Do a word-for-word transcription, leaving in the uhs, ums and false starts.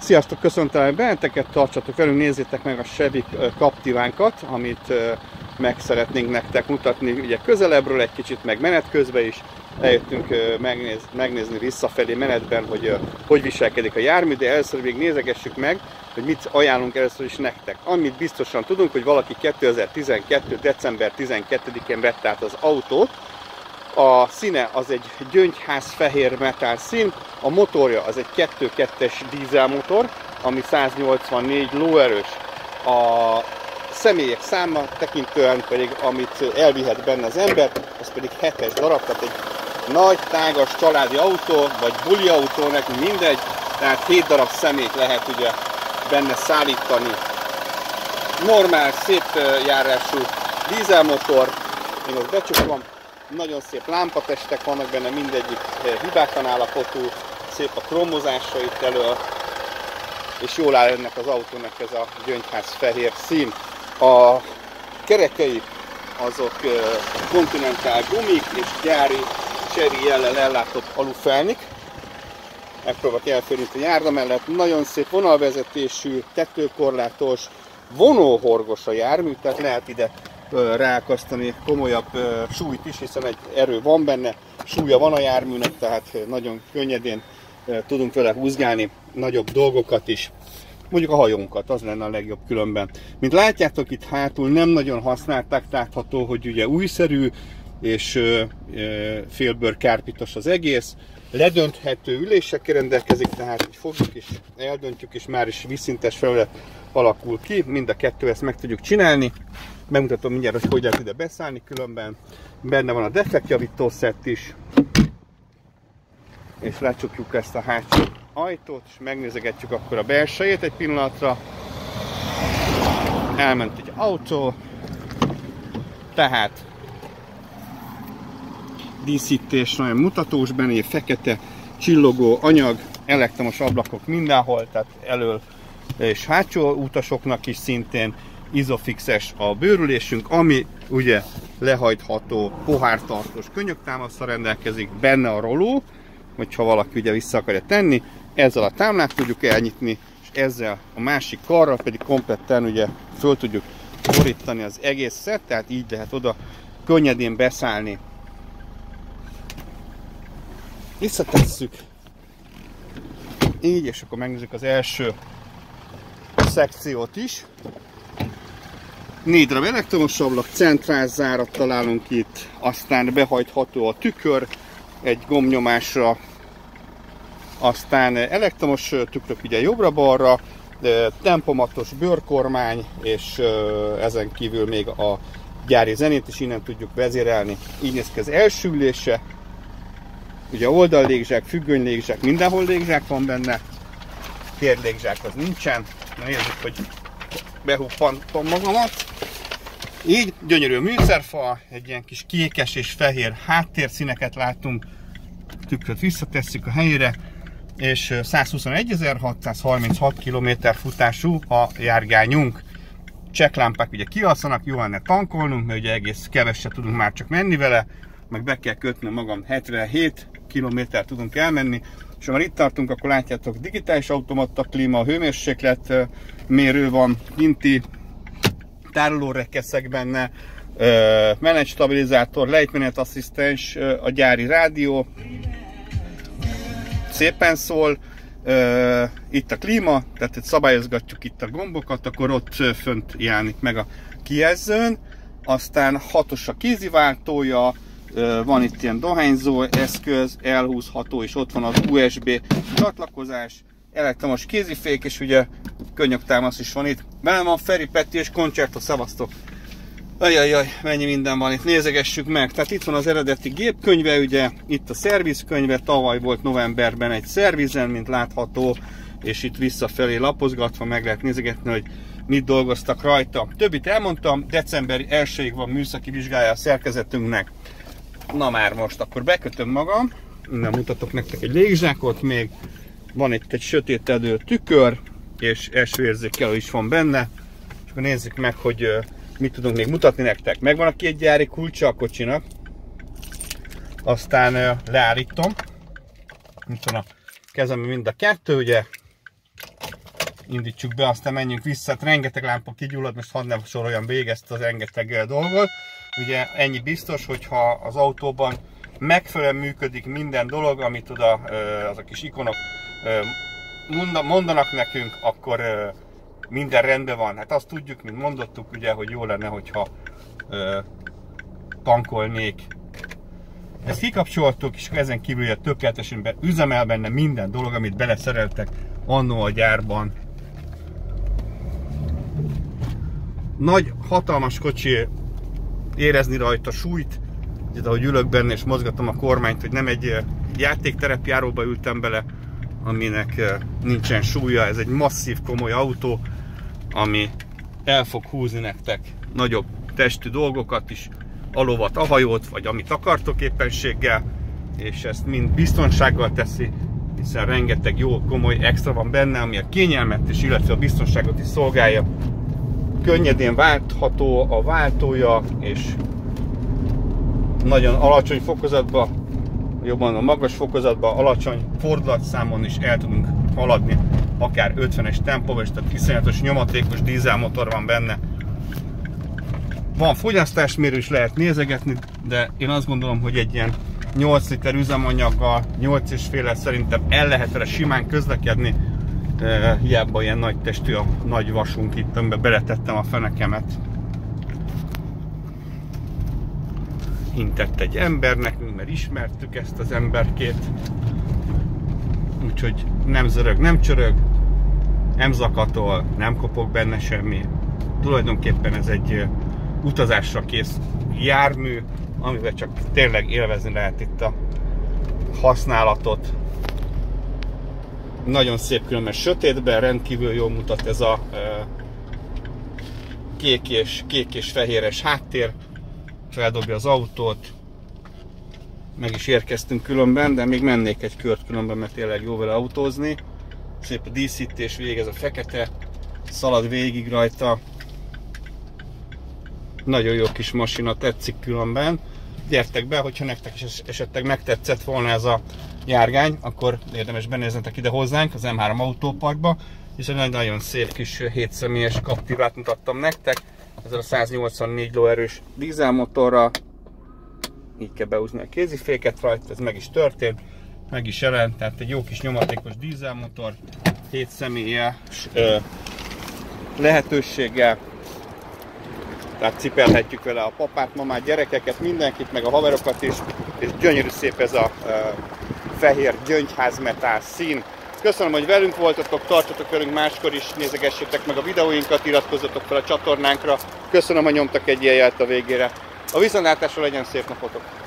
Sziasztok, köszöntelek benneteket, tartsatok velünk, nézzétek meg a Chevy Captivánkat, amit meg szeretnénk nektek mutatni, ugye közelebbről egy kicsit, meg menet közben is. Eljöttünk megnéz, megnézni visszafelé menetben, hogy hogy viselkedik a jármű, de először még nézegessük meg, hogy mit ajánlunk először is nektek. Amit biztosan tudunk, hogy valaki kétezer-tizenkettő. december tizenkettedikén vette át az autót. A színe az egy gyöngyház fehér metál szín, a motorja az egy kettő kettes dízelmotor, ami száznyolcvannégy lóerős. A személyek száma tekintően pedig, amit elvihet benne az ember, az pedig hetes darab, tehát egy nagy, tágas családi autó, vagy buli autó, nekünk mindegy, tehát hét darab személyt lehet ugye benne szállítani. Normál, szép járású dízelmotor, én azt becsukom. Nagyon szép lámpatestek vannak benne, mindegyik hibátlan állapotú, szép a kromozása itt elől, és jól áll ennek az autónak ez a gyöngyház fehér szín. A kerekei azok Continental gumik és gyári Chery jellel ellátott alufelnik. Megpróbálok elférni itt a járda mellett. Nagyon szép vonalvezetésű, tetőkorlátos, vonóhorgos a jármű, tehát lehet ide ráakasztani komolyabb súlyt is, hiszen egy erő van benne, súlya van a járműnek, tehát nagyon könnyedén tudunk vele húzgálni nagyobb dolgokat is. Mondjuk a hajónkat, az lenne a legjobb különben. Mint látjátok, itt hátul nem nagyon használták, látható, hogy ugye újszerű és félbőr kárpitos az egész. Ledönthető ülésekkel rendelkezik, tehát így fogjuk és eldöntjük, és már is vízszintes felület alakul ki. Mind a kettő ezt meg tudjuk csinálni. Megmutatom mindjárt, hogy hogy lehet ide beszállni, különben benne van a defektjavító szett is. És lecsukjuk ezt a hátsó ajtót, és megnézegetjük akkor a belsejét egy pillanatra. Elment egy autó, tehát díszítés nagyon mutatós benne, egy fekete csillogó anyag, elektromos ablakok mindenhol, tehát elől és hátsó utasoknak is szintén izofixes a bőrülésünk, ami ugye lehajtható, pohártartós könyöktámasztal rendelkezik, benne a roló, hogyha valaki ugye vissza akarja tenni, ezzel a támlát tudjuk elnyitni, és ezzel a másik karral pedig kompletten ugye föl tudjuk borítani az egészet, tehát így lehet oda könnyedén beszállni. Visszatesszük, így, és akkor megnézzük az első szekciót is. Négy darab elektromos ablak, centrális zárat találunk itt, aztán behajtható a tükör egy gombnyomásra, aztán elektromos tükrök ugye jobbra-balra, tempomatos bőrkormány, és ezen kívül még a gyári zenét is innen tudjuk vezérelni. Így néz ki az első ülése, ugye oldallégzsák, függönylégzsák, mindenhol légzsák van benne, térlégzsák az nincsen. Na nézzük, hogy behuppantom magamat. Így gyönyörű műszerfal, egy ilyen kis kékes és fehér háttérszíneket látunk. Tükröt visszatesszük a helyére, és százhuszonegyezer-hatszázharminchat kilométer futású a járgányunk. Csekklámpák ugye kialszanak, jó lenne tankolnunk, mert ugye egész keveset tudunk már csak menni vele, meg be kell kötni magam, hetvenhét kilométer tudunk elmenni. És ha már itt tartunk, akkor látjátok, digitális automata klíma, hőmérséklet mérő van, kinti tárolórekeszek benne, menetstabilizátor, lejtmenetasszisztens, a gyári rádió, szépen szól, itt a klíma, tehát hogy szabályozgatjuk itt a gombokat, akkor ott fönt jelenik meg a kijelzőn, aztán hatos a kéziváltója, van itt ilyen dohányzó eszköz, elhúzható, és ott van az u es bé csatlakozás, elektromos kézifék, és ugye könyöktámasz is van itt. Velem van Feri, Peti és Concerto, szavaztok! Ajajaj, mennyi minden van itt, nézegessük meg. Tehát itt van az eredeti gépkönyve, ugye itt a szervizkönyve, tavaly volt novemberben egy szervizen, mint látható, és itt visszafelé lapozgatva meg lehet nézegetni, hogy mit dolgoztak rajta. Többit elmondtam, december elsejéig van műszaki vizsgája a szerkezetünknek. Na már most, akkor bekötöm magam, innen mutatok nektek egy légzsákot még, van itt egy sötétedő tükör, és esőérzékelő is van benne, és akkor nézzük meg, hogy mit tudunk még mutatni nektek. Megvan a két gyári kulcsa a kocsinak, aztán leállítom, itt van a kezemben mind a kettő, ugye, indítsuk be, aztán menjünk vissza. Hát rengeteg lámpa kigyullad, most hadd ne soroljam végig ezt az rengeteg dolgot. Ugye ennyi biztos, hogyha az autóban megfelelően működik minden dolog, amit oda az a kis ikonok mondanak nekünk, akkor minden rendben van. Hát azt tudjuk, mint mondottuk, ugye, hogy jó lenne, hogyha tankolnék. Ezt kikapcsoltuk, és ezen kívül ugye tökéletesen üzemel benne minden dolog, amit beleszereltek annó a gyárban. Nagy, hatalmas kocsi, érezni rajta súlyt, de ahogy ülök benne és mozgatom a kormányt, hogy nem egy játékterepjáróba ültem bele, aminek nincsen súlya. Ez egy masszív, komoly autó, ami el fog húzni nektek nagyobb testű dolgokat is, a lovat, a hajót, vagy amit akartok éppenséggel, és ezt mind biztonsággal teszi, hiszen rengeteg jó, komoly extra van benne, ami a kényelmet és illetve a biztonságot is szolgálja. Könnyedén váltható a váltója, és nagyon alacsony fokozatban, jobban a magas fokozatban, alacsony fordulatszámon is el tudunk haladni, akár ötvenes tempóban, és tehát iszonyatos nyomatékos dízelmotor van benne. Van fogyasztásmérő is, lehet nézegetni, de én azt gondolom, hogy egy ilyen nyolc liter üzemanyaggal, nyolc és fél szerintem el lehet vele simán közlekedni. E, hiába ilyen nagy testű a nagy vasunk itt, amiben beletettem a fenekemet. Intett egy embernek, mert ismertük ezt az emberkét. Úgyhogy nem zörög, nem csörög, nem zakatol, nem kopog benne semmi. Tulajdonképpen ez egy utazásra kész jármű, amivel csak tényleg élvezni lehet itt a használatot. Nagyon szép, különben sötétben, rendkívül jól mutat ez a e, kék, és, kék és fehéres háttér. Feldobja az autót. Meg is érkeztünk különben, de még mennék egy kört különben, mert tényleg jó vele autózni. Szép a díszítés, végig ez a fekete, szalad végig rajta. Nagyon jó kis masina, tetszik különben. Gyertek be, hogyha nektek is esetleg megtetszett volna ez a járgány, akkor érdemes benéznetek ide hozzánk, az M három autóparkba, és egy nagyon szép kis hétszemélyes Captivát mutattam nektek, ezzel a száznyolcvannégy lóerős dízelmotorral. Így kell behúzni a kéziféket rajta, ez meg is történt, meg is jelent, tehát egy jó kis nyomatékos dízelmotor, hétszemélyes lehetőséggel. Tehát cipelhetjük vele a papát, mamát, gyerekeket, mindenkit, meg a haverokat is, és gyönyörű szép ez a e, fehér gyöngyházmetál szín. Köszönöm, hogy velünk voltatok, tartsatok velünk máskor is, nézegessétek meg a videóinkat, iratkozzatok fel a csatornánkra. Köszönöm, hogy nyomtak egy ilyen jelt a végére. A viszontlátásra, legyen szép napotok!